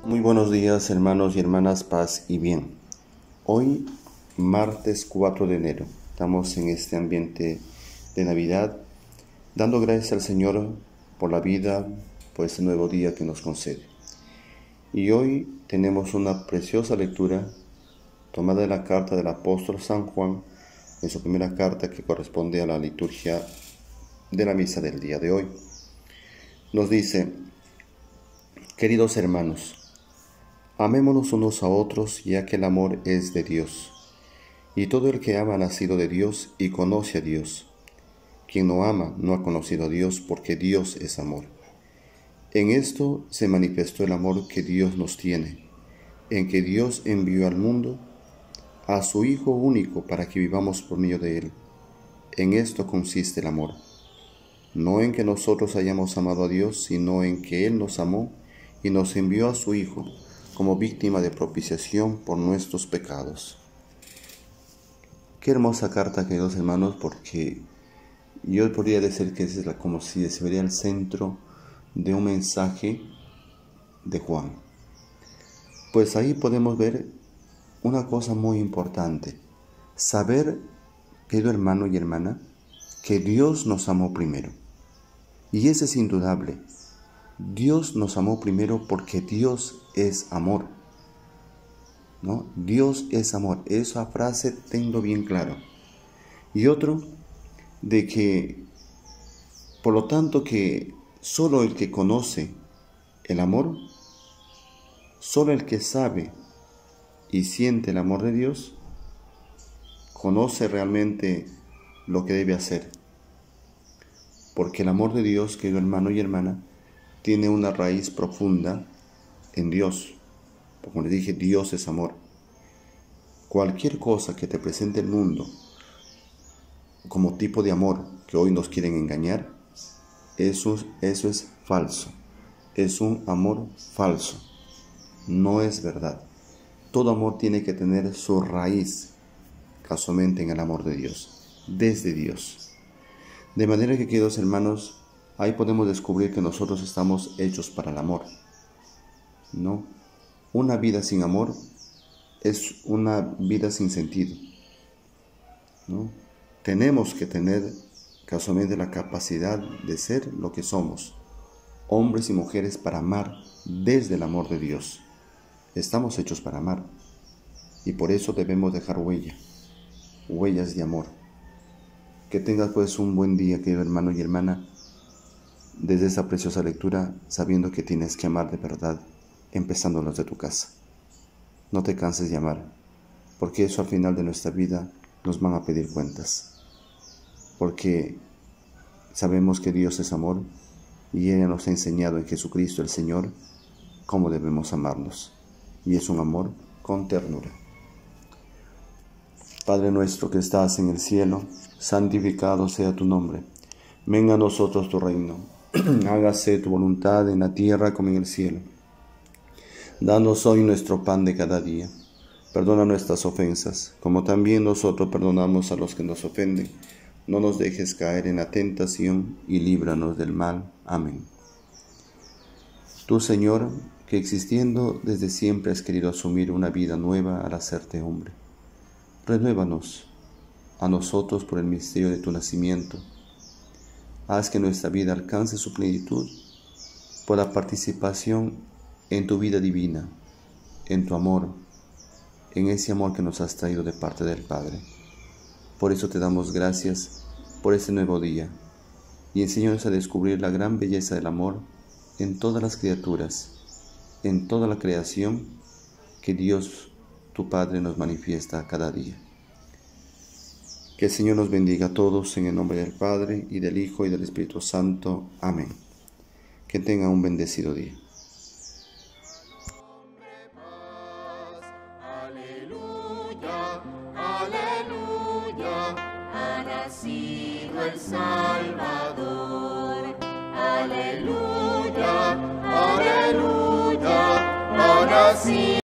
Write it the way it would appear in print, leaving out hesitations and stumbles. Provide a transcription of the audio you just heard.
Muy buenos días, hermanos y hermanas, paz y bien. Hoy, martes 4 de enero, estamos en este ambiente de Navidad, dando gracias al Señor por la vida, por este nuevo día que nos concede. Y hoy tenemos una preciosa lectura tomada de la carta del apóstol San Juan, en su primera carta que corresponde a la liturgia de la misa del día de hoy. Nos dice: queridos hermanos, amémonos unos a otros, ya que el amor es de Dios, y todo el que ama ha nacido de Dios y conoce a Dios. Quien no ama no ha conocido a Dios, porque Dios es amor. En esto se manifestó el amor que Dios nos tiene, en que Dios envió al mundo a su Hijo único para que vivamos por medio de Él. En esto consiste el amor, no en que nosotros hayamos amado a Dios, sino en que Él nos amó y nos envió a su Hijo como víctima de propiciación por nuestros pecados. Qué hermosa carta, queridos hermanos, porque yo podría decir que es como si se vería el centro de un mensaje de Juan. Pues ahí podemos ver una cosa muy importante: saber, querido hermano y hermana, que Dios nos amó primero. Y eso es indudable. Dios nos amó primero porque Dios es amor, ¿no? Dios es amor. Esa frase tengo bien claro. Y otro, de que, por lo tanto, que solo el que conoce el amor, solo el que sabe y siente el amor de Dios, conoce realmente lo que debe hacer. Porque el amor de Dios, querido hermano y hermana, tiene una raíz profunda en Dios. Como les dije, Dios es amor. Cualquier cosa que te presente el mundo como tipo de amor que hoy nos quieren engañar, eso es falso. Es un amor falso. No es verdad. Todo amor tiene que tener su raíz casualmente en el amor de Dios, desde Dios. De manera que, queridos hermanos, ahí podemos descubrir que nosotros estamos hechos para el amor, ¿no? Una vida sin amor es una vida sin sentido, ¿no? Tenemos que tener casualmente la capacidad de ser lo que somos, hombres y mujeres, para amar desde el amor de Dios. Estamos hechos para amar, y por eso debemos dejar huellas de amor. Que tengas pues un buen día, querido hermano y hermana, desde esa preciosa lectura, sabiendo que tienes que amar de verdad, empezando desde tu casa. No te canses de amar, porque eso al final de nuestra vida nos van a pedir cuentas. Porque sabemos que Dios es amor, y Él nos ha enseñado en Jesucristo el Señor cómo debemos amarnos. Y es un amor con ternura. Padre nuestro que estás en el cielo, santificado sea tu nombre. Venga a nosotros tu reino. Hágase tu voluntad en la tierra como en el cielo. Danos hoy nuestro pan de cada día. Perdona nuestras ofensas, como también nosotros perdonamos a los que nos ofenden. No nos dejes caer en la tentación y líbranos del mal. Amén. Tú, Señor, que existiendo desde siempre has querido asumir una vida nueva al hacerte hombre, renuévanos a nosotros por el misterio de tu nacimiento. Haz que nuestra vida alcance su plenitud por la participación en tu vida divina, en tu amor, en ese amor que nos has traído de parte del Padre. Por eso te damos gracias por este nuevo día, y enséñanos a descubrir la gran belleza del amor en todas las criaturas, en toda la creación que Dios, tu Padre, nos manifiesta cada día. Que el Señor nos bendiga a todos en el nombre del Padre, y del Hijo, y del Espíritu Santo. Amén. Que tengan un bendecido día. Aleluya, aleluya, ha nacido el Salvador. Aleluya, aleluya, ha nacido.